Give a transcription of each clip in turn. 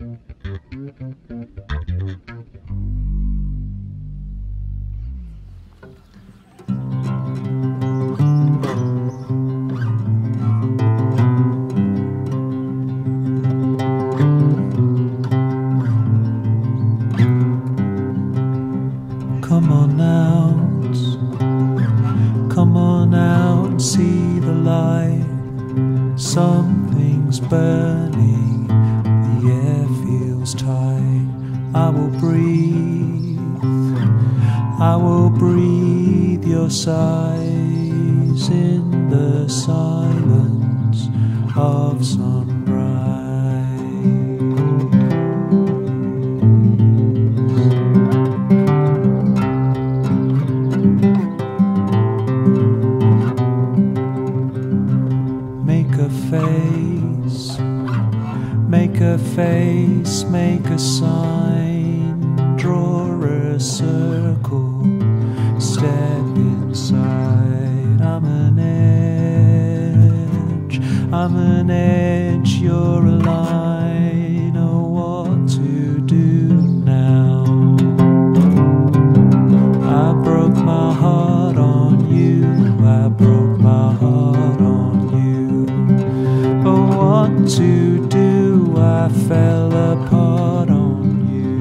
Come on out and see the light. Something's burning, the air feels tight. I will breathe your sighs in the silence of sunrise. Make a face, make a sign, draw a circle, step inside. I'm an edge, you're a line. Oh, what to do now? I broke my heart on you, I broke my heart on you. Oh, what to do? I fell apart on you.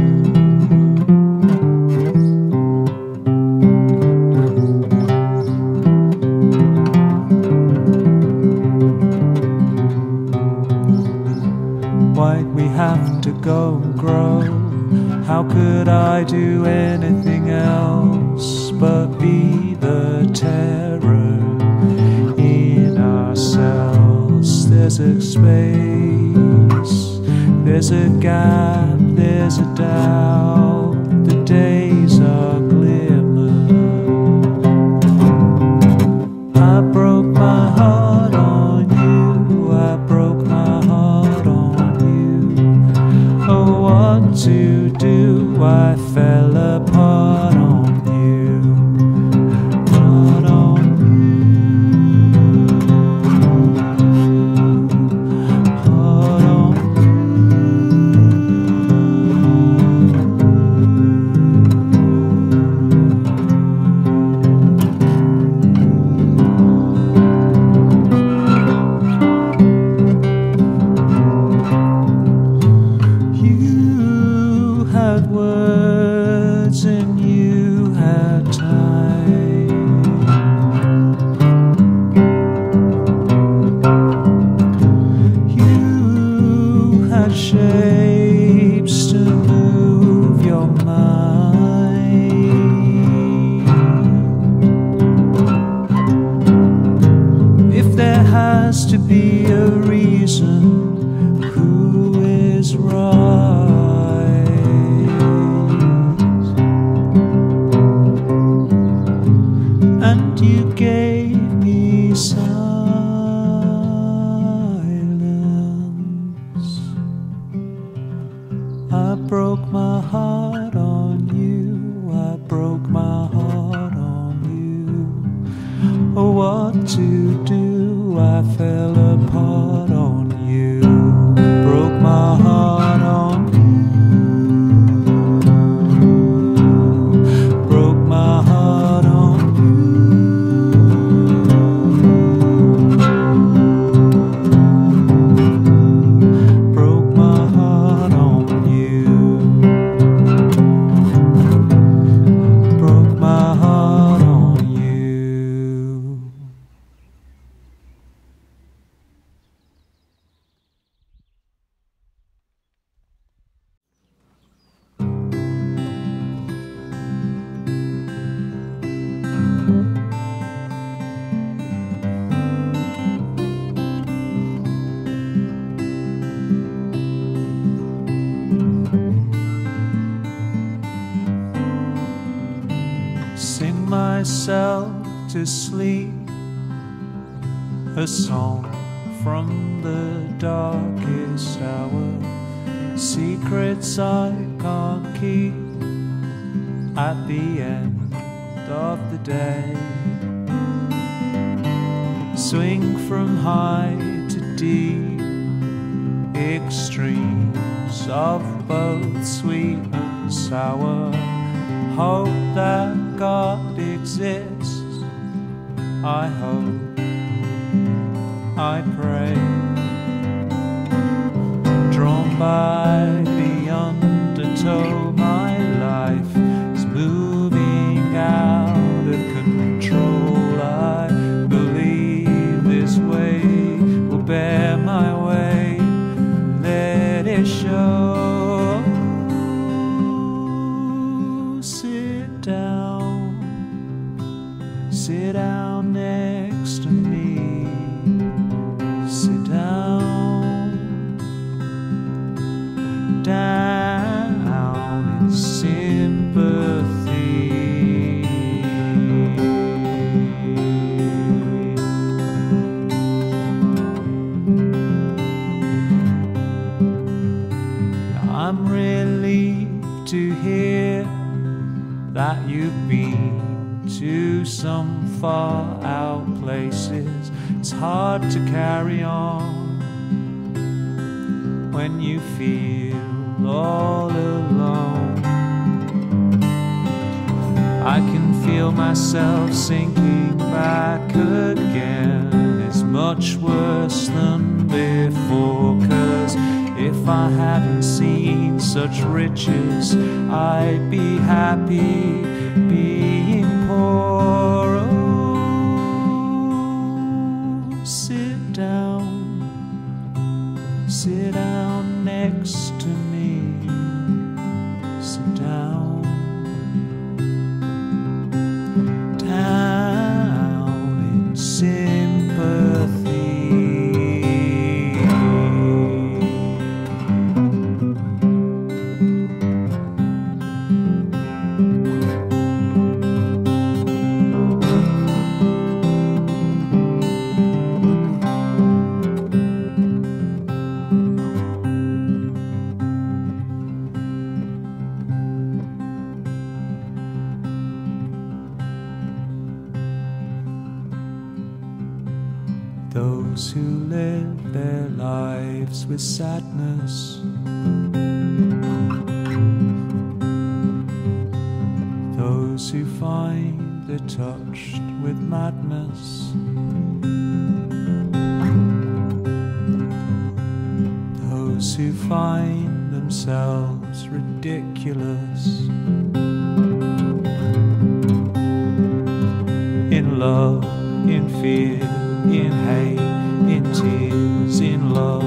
Why'd we have to go and grow? How could I do anything else but be the terror in ourselves? There's a space, there's a gap, there's a doubt, the days are glimmer. I broke my heart on you, I broke my heart on you. Oh, what to do? I fell apart on you. Not on words and you had time. You had shapes to move your mind. If there has to be a reason, who is right? And you gave me silence. I broke my heart on you, I broke my heart on you. Oh, what to do? I fell apart on you. Broke my heart on you. Broke my heart on you. Sing myself to sleep, a song from the darkest hour, secrets I can't keep at the end of the day. Swing from high to deep, extremes of both sweet and sour. Hope that God exists. I hope, I pray. Drawn by the undertow, my life is moving out of control. I believe this way will bear my way. Let it show. Sit down next to me. Sit down, down in sympathy. I'm relieved to hear that you've been to some far out places. It's hard to carry on when you feel all alone. I can feel myself sinking back again. It's much worse than before, 'cause if I hadn't seen such riches, I'd be happy being poor. Oh, sit down next to me. Sit down, down in sympathy. Those who live their lives with sadness, those who find they're touched with madness, those who find themselves ridiculous, in love, in fear, in hate, in tears, in love.